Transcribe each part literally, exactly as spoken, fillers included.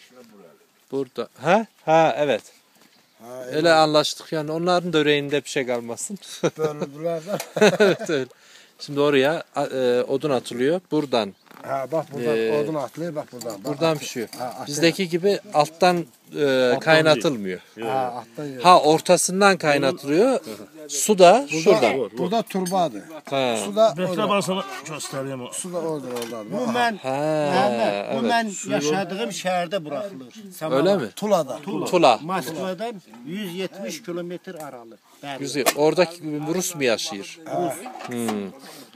Burada. Ha? Ha evet. Ha, Öyle anlaştık yani onların da yüreğinde bir şey kalmasın. bölündüler de. Evet öyle. Şimdi oraya e, odun atılıyor. Buradan. Ha bak buradan Ee, odun atlıyor bak buradan. Bak, Buradan atıyor. pişiyor. Ha, atıyor. Bizdeki gibi alttan e, kaynatılmıyor. Ha, alttan yiyor. Ha ortasından kaynatılıyor. Su da şuradan. Burada turbadır. Ha. Su da Bekle orada. ben sana göstereyim o. Su da orada orada. Bu mən, Ha, Məhəmməd, bu evet. mən yaşadığım şəhərdə buraxılır. Samara. Öyle mi? Tula'da. Tula. Moskvadan yüz yetmiş kilometr aralı. Bəli. Güzel. Oradaki Rus mu yaşıyor? Hmm.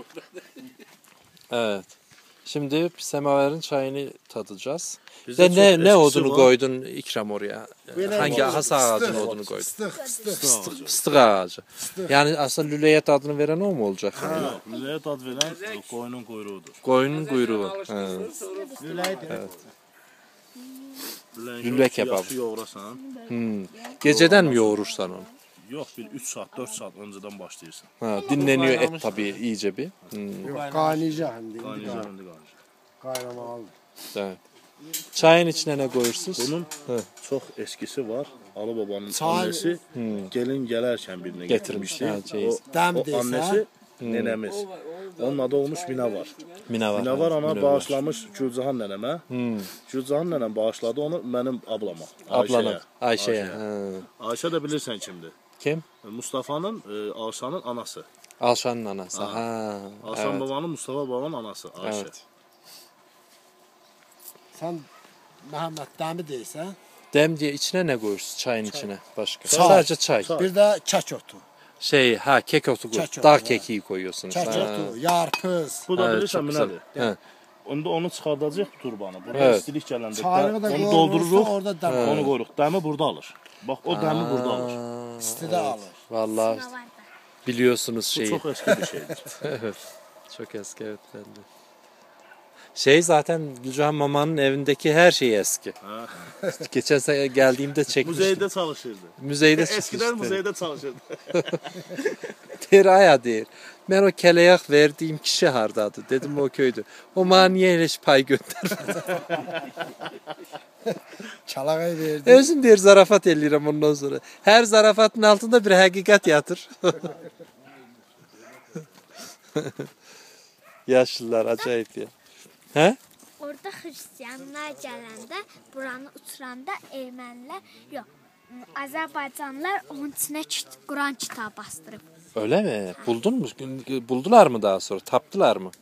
Evet. Şimdi semaverin çayını tadacağız. Bizde Sen ne çok ne eskisi odunu var. koydun İkram oraya? Böyle Hangi hasa ağacının odunu koydun? Fıstık fıstık. Fıstık, fıstık ağacı. Yani aslında lüleyet adını veren o mu olacak? Yok, Lüleye tad veren koyunun kuyruğudur. Koyunun kuyruğu. Ha. Lüləydir. Lüle kebabı. Yaxşı yoğurasan. Hmm. Geceden mi yoğurursan onu? Yok bir üç saat dört saat önceden başlayırsan. Ha, dinleniyor et tabii iyice bir. Hmm. Yok kaynayacak hem de. Kaynayacak şimdi kaynayacak. Kaynamalı. Evet. Çayın içine ne koyursunuz? Bunun Hı. çok eskisi var. Ali Baba'nın Çay- annesi gelin gelerken birine Getirmiş, getirmişti. ha, ceyiz. O, Dem o dese. annesi nenemiz. Onun adı olmuş Minavar. Mina var. Minavar ana Mina bağışlamış Gülcahan nənəmə. Hmm. Gülcahan nənəm bağışladı onu mənim ablama. Ablanın. Ayşe'ye. Ayşəyə. Ha. Ayşə də bilirsən kimdir? Kim? Mustafa'nın, e, Alşan'ın anası. Alşan'ın anası. Ha. Ha. Alşan Evet. babanın, Mustafa babanın anası Ayşe. Evet. Sen Mehmet demi deysən. Dem diye içine ne koyursun çayın içine başka? Çay. Sadece çay. Çay. Bir de çaç otu. Şey ha kek otu koy. Çaç otu, Dağ ha. kekiği koyuyorsunuz. Çaç Ha. otu, yarpız. Bu da Evet, bilirsən çok güzel. nədir? Ha. Onda onu çıxardacaq bu turbanı. Buraya Evet. istilik gələndə Çayını da onu qoyursa doldururuq, orada dem onu qoyuruq. Dəmi burada alır. Bax o dəmi burada alır. Aa, İstide alır. Vallahi biliyorsunuz Bu şeyi. çox eski bir şeydir. Evet. Çok eski evet bende. Şey zaten Gülcan Mama'nın evindeki her şey eski. Ha. Geçen sene geldiğimde çekmiştim. Muzeydə çalışırdı. Müzeyde Eskiden çıkmıştı. muzeydə çalışırdı. Teraya değil. Ben o keleyak verdiğim kişi hardadı. Dedim o köydü. O bana niye hiç pay göndermedi? Çalağayı verdi. Özüm der zarafat ellerim ondan sonra. Her zarafatın altında bir hakikat yatır. Yaşlılar acayip ya. He? Orada Hristiyanlar gələndə, buranı uçuranda ermənilər, yox, Azərbaycanlılar onun içinə kit- Quran kitabı bastırıb. Öyle mi? Buldun mu? Buldular mı daha sonra? Taptılar mı?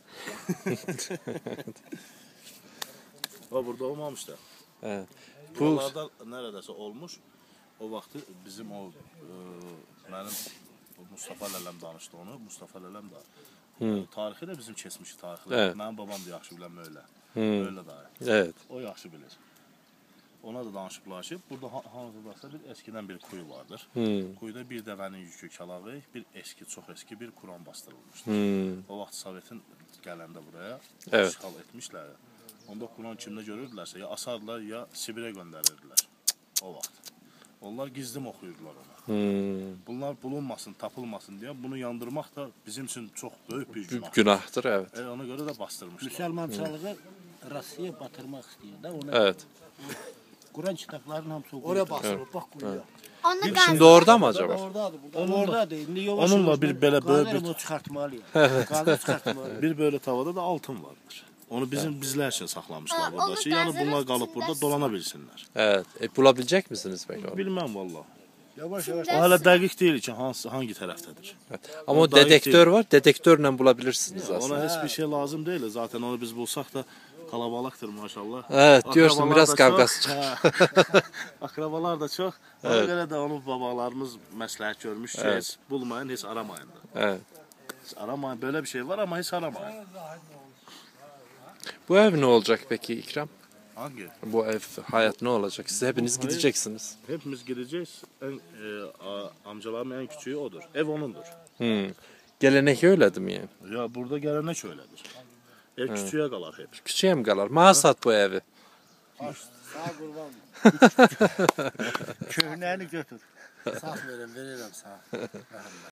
O burada olmamış da. Evet. Bu Buralarda neredeyse olmuş. O vaxtı bizim o e, mənim o Mustafa lələm danışdı onu. Mustafa lələm də e, tarixi də bizim keçmiş tarixlər. Evet. Mənim babam da yaxşı bilən öyle. Hmm. Öyle da. evet. O yaxşı bilir. Ona da danışıblar ki, burada ha- hansı bir eskidən bir kuyu vardır. Hmm. Kuyuda bir dəvənin yükü kalağı, bir eski, çox eski bir Kur'an bastırılmışdır. Hmm. O vaxt Sovetin gələndə buraya Evet. işğal etmişlər. Onda Kur'an kimdə görürdülərsə ya asardılar ya Sibirə göndərirdilər. O vaxt. Onlar gizlim oxuyurdular ona. Hmm. Bunlar bulunmasın, tapılmasın diye bunu yandırmaq da bizim için çok büyük bir günah. Günahtır evet. E, ona göre de bastırmışlar. Müsəlmançılığı Rusiya batırmaq istəyir də ona. Evet. Quran kitablarının hamısı o. Oraya basılır bak kuyuya. Onu Şimdi qazdı. orada mı acaba? Oradadır burada. Onun oradadır. İndi yavaş onunla yavaş bir mən belə böyük qazarım, bir- o çıxartmalıyam. Qazı çıxartmalıyam. Bir böyle tavada da altın vardır. Onu bizim bizler için saklamışlar Aa, burada. onu Ki, yani gazların bunlar kalıp burada içinde dolanabilsinler. Evet. E, bulabilecek misiniz peki onu? Bilmem valla. Yavaş yavaş. O hala dəqiq deyil ki hansı, hangi tərəfdədir. Evet. Ama o O dahi dedektör değil. var. Dedektörle bulabilirsiniz aslında. Ona hiçbir şey lazım değil. Zaten onu biz bulsak da kalabalıktır maşallah. Evet, diyorsun, Akrabalar biraz da kavgası çok. Ha. Akrabalar da çok. Ona Evet. göre de onu babalarımız məsləhət görmüş ki, Evet. hiç bulmayın, hiç aramayın da. Evet. Hiç aramayın. Böyle bir şey var ama hiç aramayın. Bu ev ne olacak peki İkram? Hangi? Bu ev hayat ne olacak? Siz hepiniz hayat- gideceksiniz. Hepimiz gideceğiz. En, e, a, amcalarımın en küçüğü odur. Ev onundur. Hmm. Gelenek öyledir mi yani? Ya burada gelenek öyledir. Ev küçüğe kalar hep. Küçüğe mi kalar? Mahsat bu evi. Sağ kurban. Köhnəni götür. Sağ verin veririm sağ.